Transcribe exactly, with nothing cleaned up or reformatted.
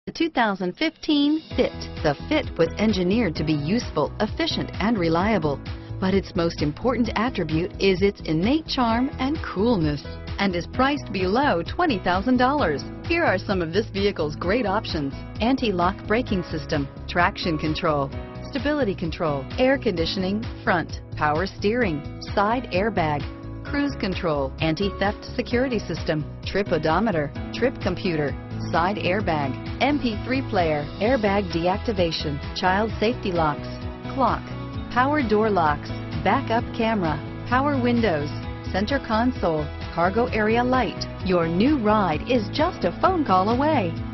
The two thousand fifteen Fit. The Fit was engineered to be useful, efficient, and reliable, but its most important attribute is its innate charm and coolness, and is priced below twenty thousand dollars. Here are some of this vehicle's great options: anti-lock braking system, traction control, stability control, air conditioning, front, power steering, side airbag, cruise control, anti-theft security system, trip odometer, trip computer, side airbag, M P three player, airbag deactivation, child safety locks, clock, power door locks, backup camera, power windows, center console, cargo area light. Your new ride is just a phone call away.